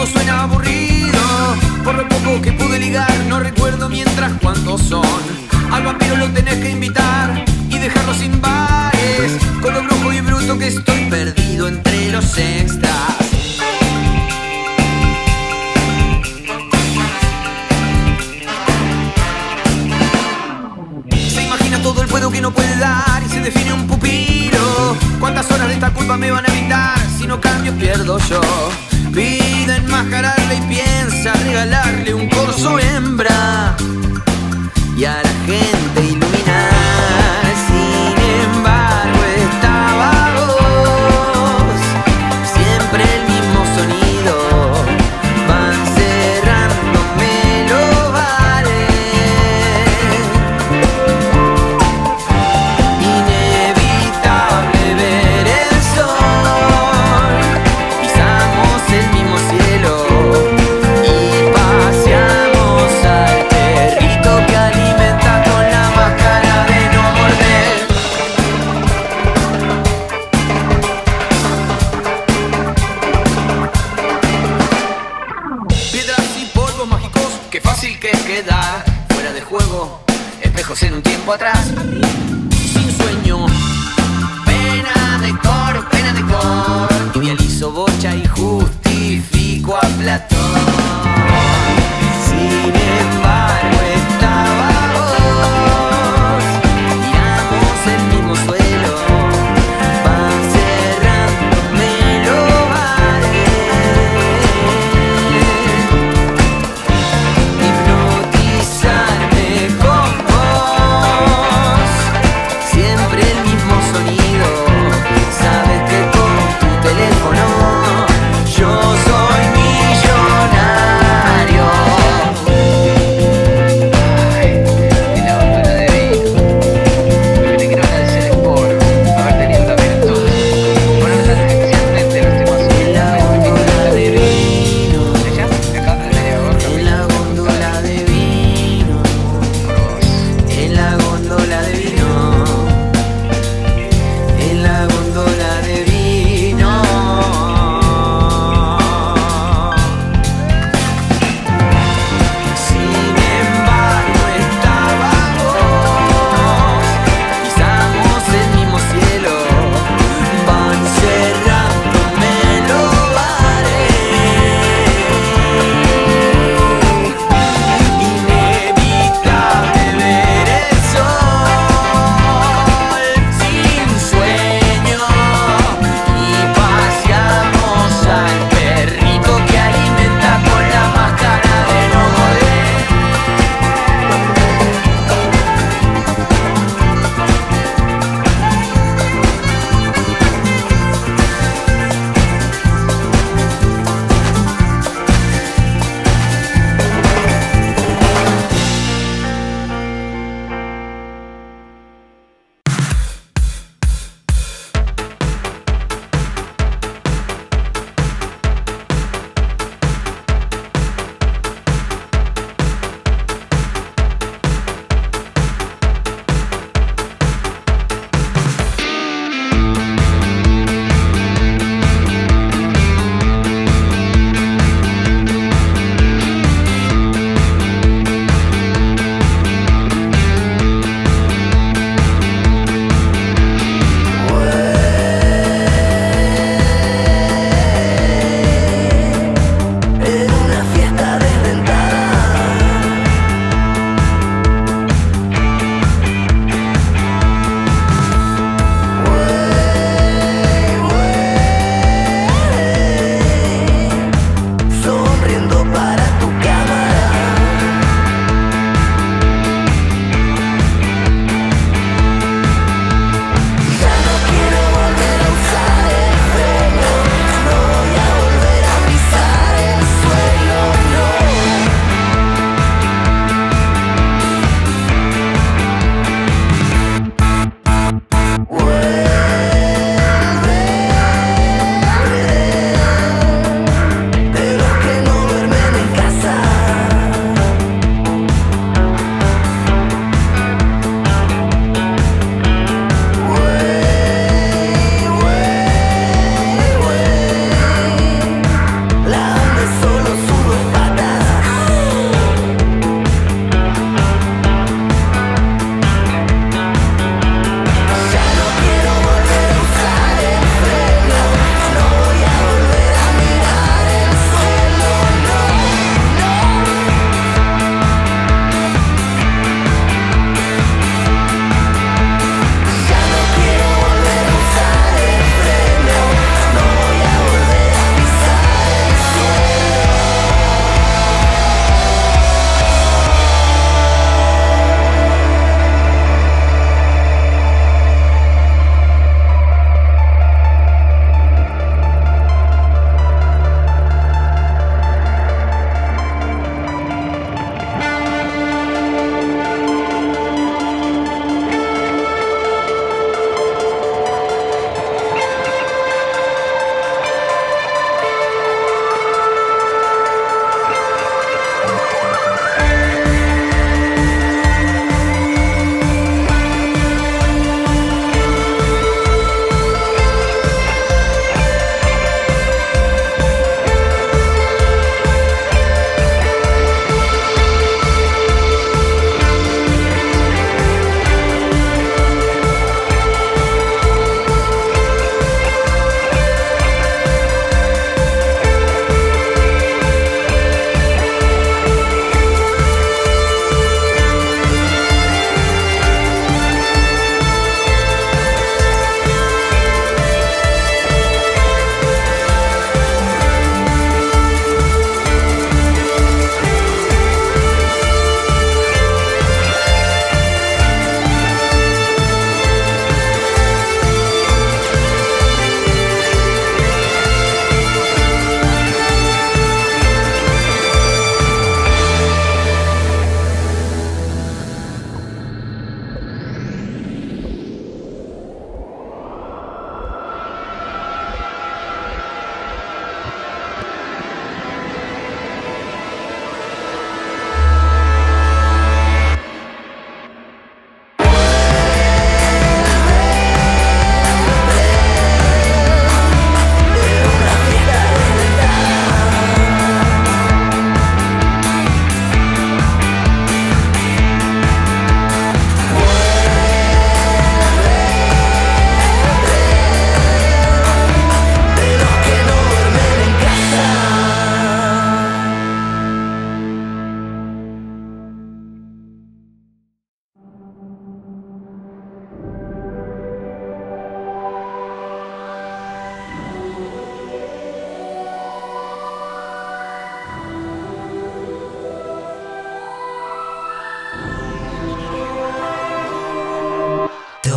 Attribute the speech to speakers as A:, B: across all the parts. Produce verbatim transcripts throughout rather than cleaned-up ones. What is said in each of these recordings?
A: todo suena aburrido. Por lo poco que pude ligar, no recuerdo mientras cuántos son. Al vampiro lo tenés que invitar y dejarlo sin bares. Con lo brujo y bruto que estoy perdido entre los extras. Se imagina todo el puedo que no puede dar y se define un pupilo. ¿Cuántas horas de esta culpa me van a evitar? Si no cambio pierdo yo. Pide enmascararle y piensa regalarle un corso hembra y a la gente iluminar. Sin embargo estaba vos, siempre el mismo sonido. Van cerrándome los bares. Inevitable ver el sol. Pisamos el mismo cielo y paseamos al perrito que alimenta con la máscara de no morder. Piedras y polvos mágicos, qué fácil que es quedar fuera de juego. Espejos en un tiempo atrás, sin sueño. Pena de cor, pena de cor. Idealizo bocha y justifico a Platón. Sin embargo estaba vos, miramos el mismo suelo. Van cerrándome los bares. Hipnotizarme con vos.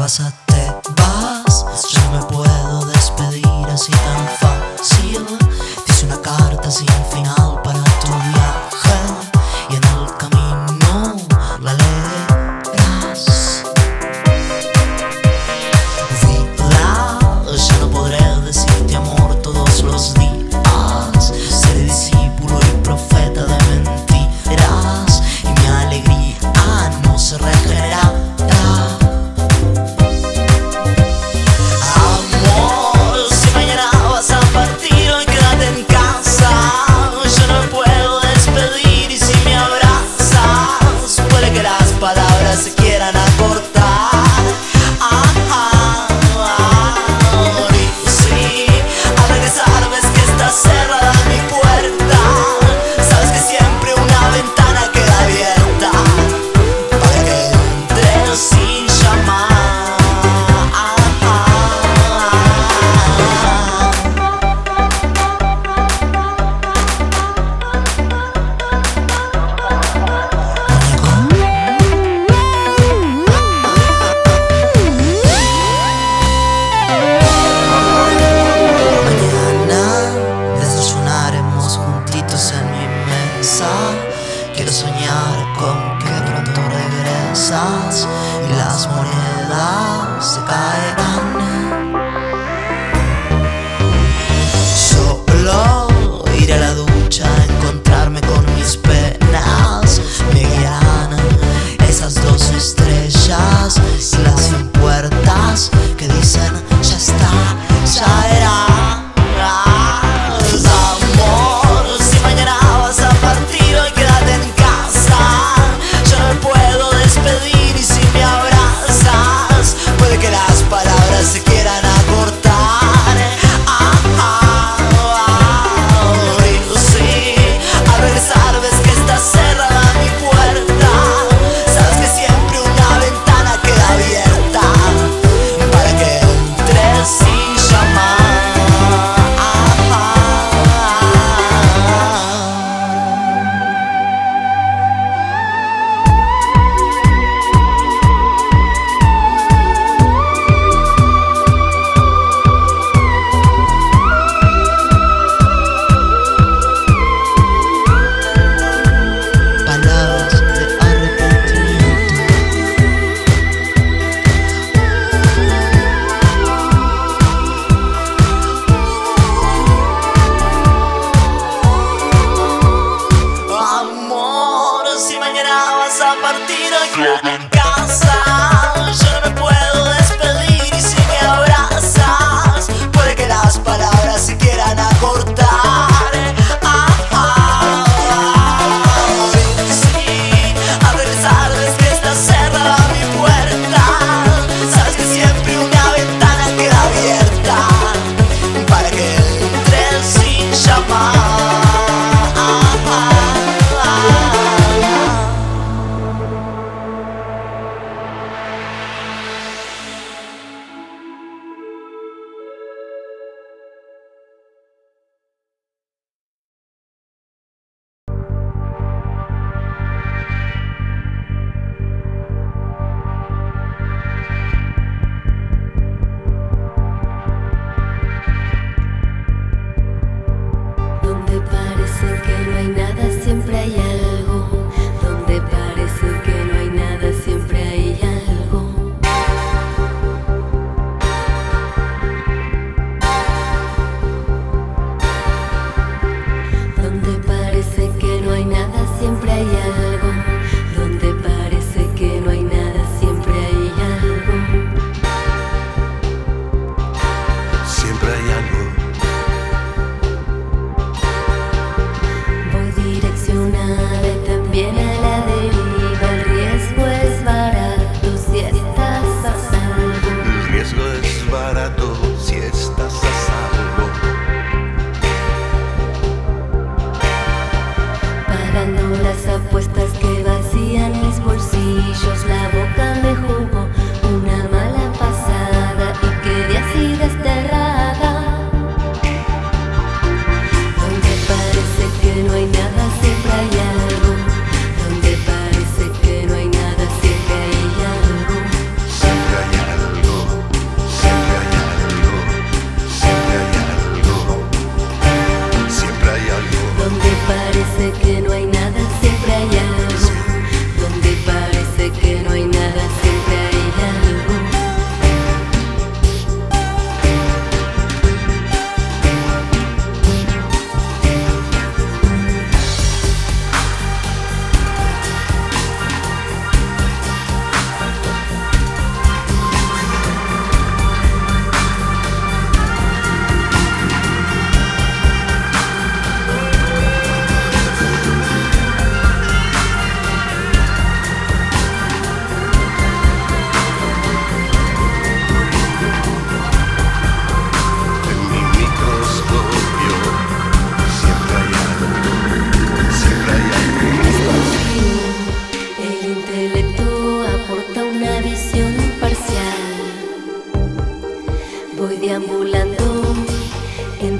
B: pasa? Te vas, yo no me puedo despedir así tan fácil. Dice una carta sin final para tu viaje y en el camino la leerás. Vida, ya no podré decirte amor todos los días. Seré discípulo y profeta de mentiras y mi alegría no se regenerará.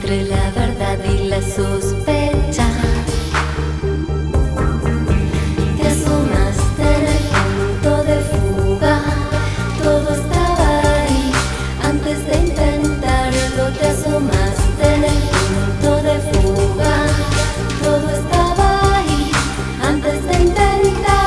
C: entre la verdad y la sospecha. Te asomaste en el punto de fuga, todo estaba ahí antes de intentarlo. Te asomaste en el punto de fuga, todo estaba ahí antes de intentarlo.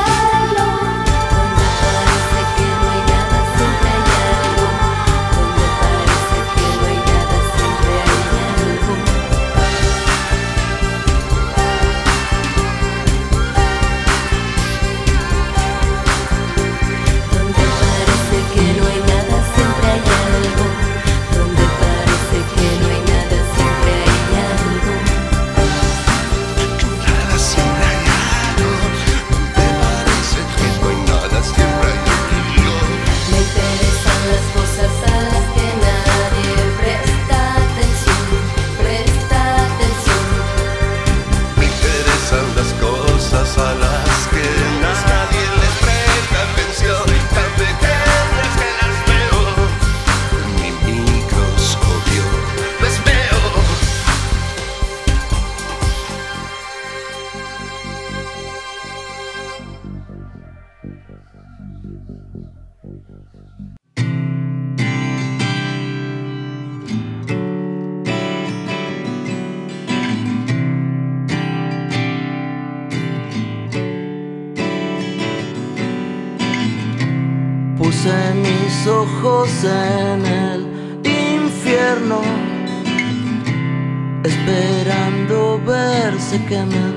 D: Puse mis ojos en el infierno, esperando verse quemar.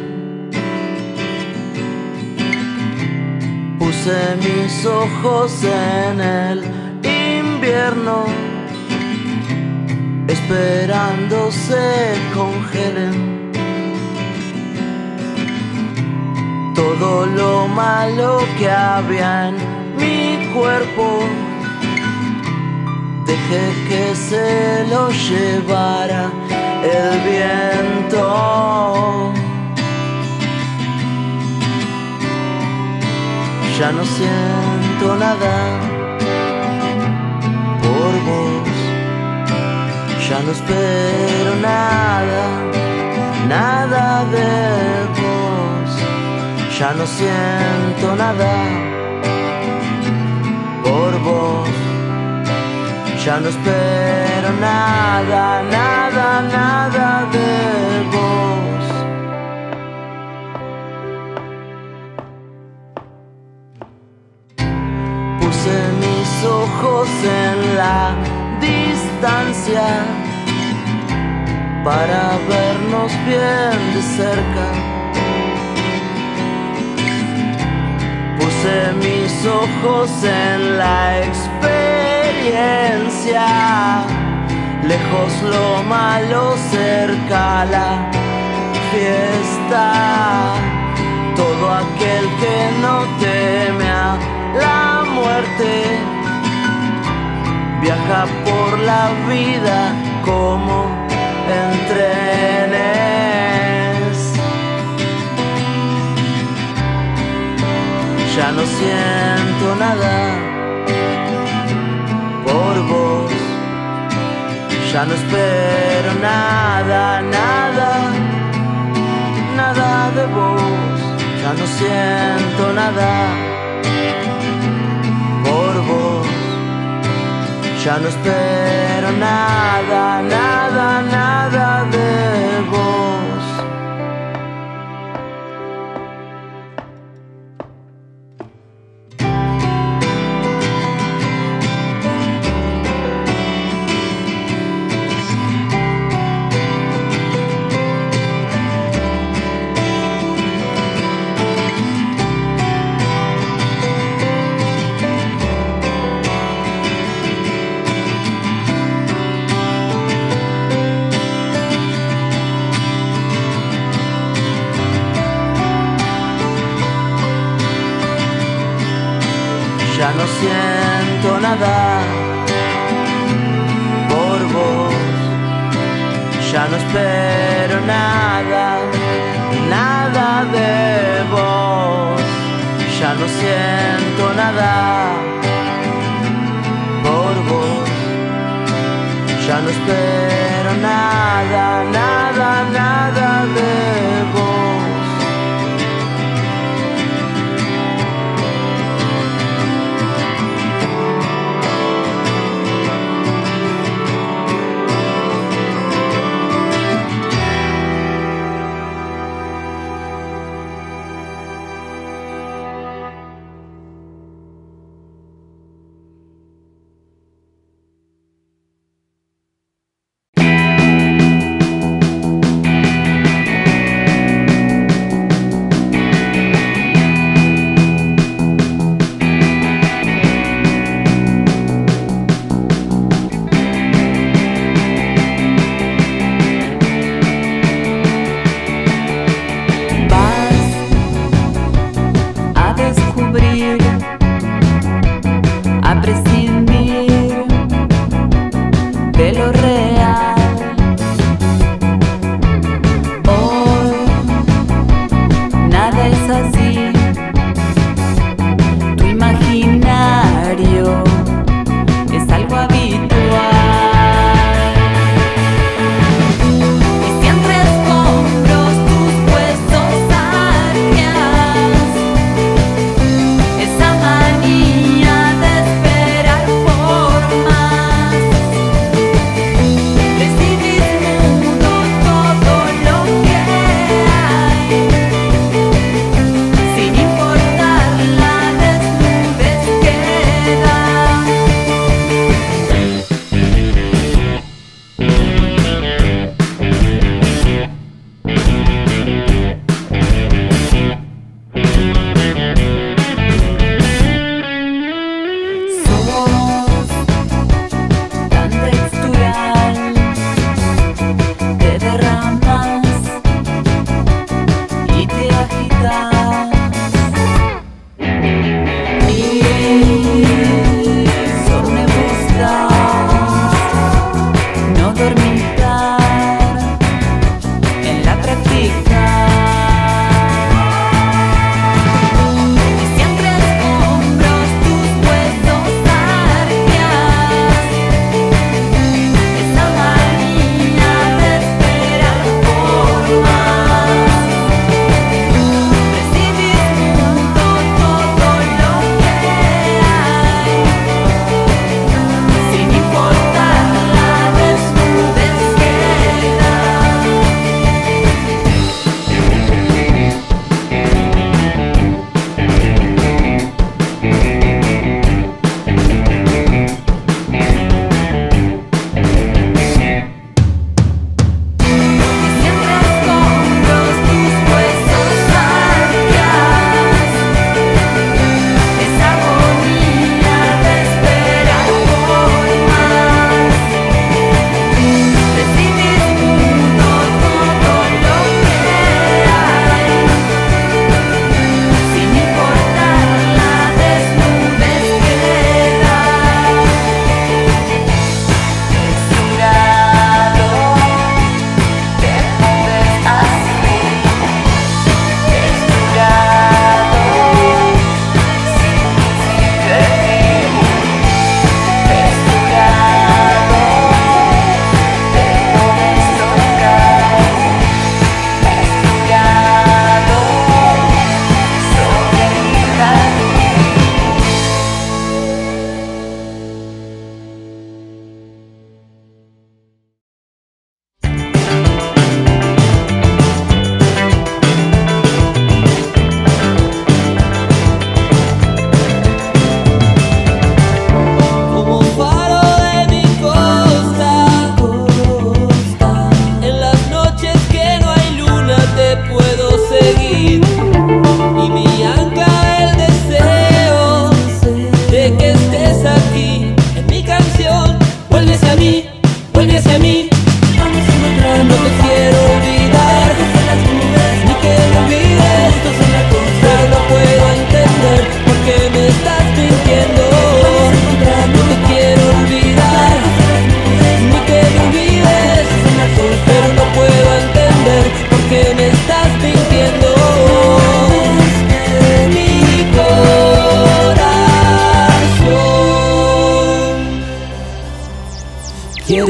D: Puse mis ojos en el invierno, esperando se congelen. Todo lo malo que había en mi cuerpo, dejé que se lo llevara el viento. Ya no siento nada por vos, ya no espero nada, nada de vos. Ya no siento nada por vos, ya no espero nada, nada, nada de vos. Puse mis ojos en la distancia para vernos bien de cerca. Puse mis ojos en la experiencia, lejos lo malo, cerca la fiesta. Todo aquel que no teme a la muerte viaja por la vida como en trenes. Ya no siento nada por vos, ya no espero nada, nada, nada de vos. Ya no siento nada por vos, ya no espero nada, nada, nada de vos. Ya no siento nada por vos, ya no espero nada, nada de vos. Ya no siento nada por vos, ya no espero nada.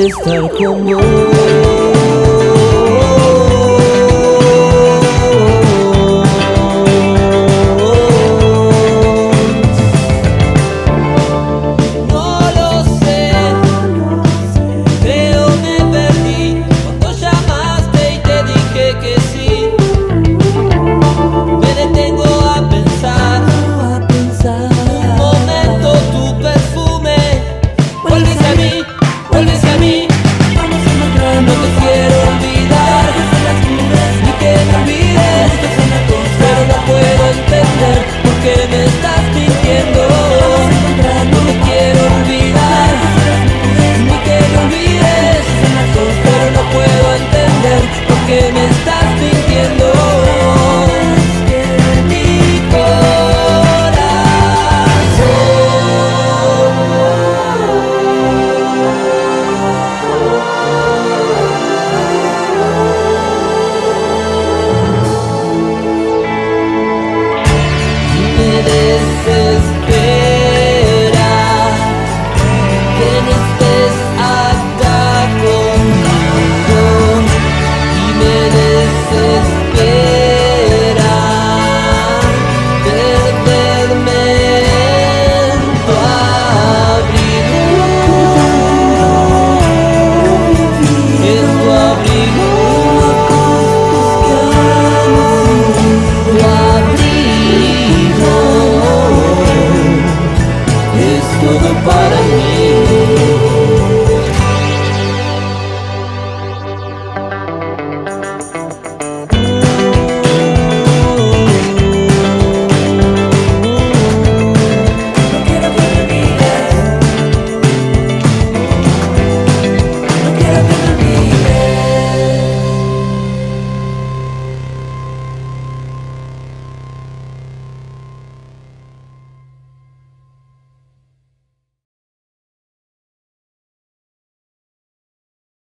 E: estar con vos.